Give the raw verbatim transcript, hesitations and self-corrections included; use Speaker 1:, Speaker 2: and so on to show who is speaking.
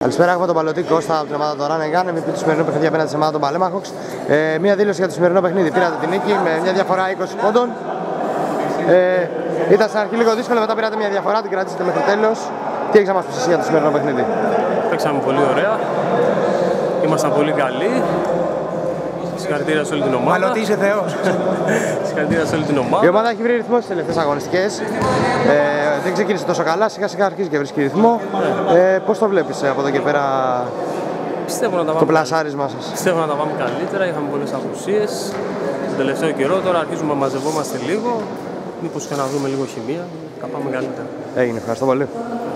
Speaker 1: Καλησπέρα, έχουμε τον Παλωτή Κώστα από την ομάδα του Ράνεγκαν. εμ βι πι του σημερινού παιχνίδι απέναντι στην ομάδα των Παλέμαχοξ. Ε, μία δήλωση για το σημερινό παιχνίδι. Πήρατε την νίκη με μια διαφορά είκοσι πόντων. Ε, ήταν στην αρχή λίγο δύσκολο, μετά πήρατε μια διαφορά, την κρατήσατε μέχρι τέλος. Τι έχεις να μας πεις εσύ για το σημερινό παιχνίδι?
Speaker 2: Παίξαμε πολύ ωραία. Ήμασταν πολύ καλοί. Συγχαρητήρια σε όλη την ομάδα.
Speaker 3: Παλωτή είσαι θεός.
Speaker 2: Συγχαρητήρια σε όλη την ομάδα.
Speaker 1: Η ομάδα έχει βρει ρυθμό στις τελευταίες αγωνιστικές. Ε, δεν ξεκίνησε τόσο καλά, σιγά σιγά αρχίζει και βρίσκει ρυθμό. Ε, πώς το βλέπεις από εδώ και πέρα
Speaker 2: Πιστεύω να τα
Speaker 1: το
Speaker 2: πάμε
Speaker 1: πλασάρισμά σας?
Speaker 2: Πιστεύω να τα πάμε καλύτερα. Είχαμε πολλές απουσίες. Τον τελευταίο καιρό τώρα αρχίζουμε να μαζευόμαστε λίγο. Μήπως και να δούμε λίγο χημεία. Θα πάμε καλύτερα.
Speaker 1: Έγινε, ευχαριστώ πολύ.